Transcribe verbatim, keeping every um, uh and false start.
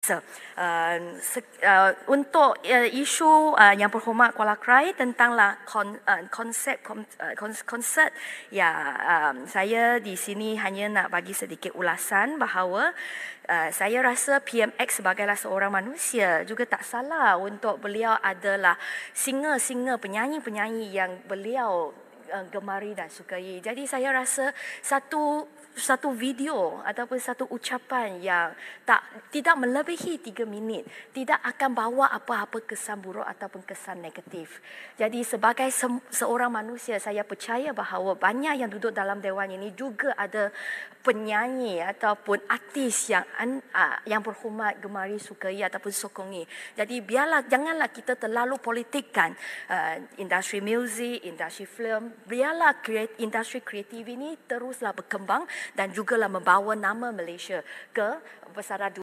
So, uh, uh, untuk uh, isu uh, yang berhormat Kuala Krai tentanglah kon, uh, konsep kon, uh, konsert, ya um, saya di sini hanya nak bagi sedikit ulasan bahawa uh, saya rasa P M X sebagailah seorang manusia juga tak salah untuk beliau adalah singer-singer, penyanyi-penyanyi yang beliau uh, gemari dan sukai. Jadi saya rasa satu satu video ataupun satu ucapan yang tak tidak melebihi tiga minit tidak akan bawa apa-apa kesan buruk ataupun kesan negatif. Jadi sebagai se seorang manusia, saya percaya bahawa banyak yang duduk dalam dewan ini juga ada penyanyi ataupun artis yang uh, yang berhormat, gemari, sukai ataupun sokongi. Jadi biarlah, janganlah kita terlalu politikkan uh, industri muzik, industri film. Biarlah kreat, industri kreatif ini teruslah berkembang dan jugalah membawa nama Malaysia ke pesara dunia.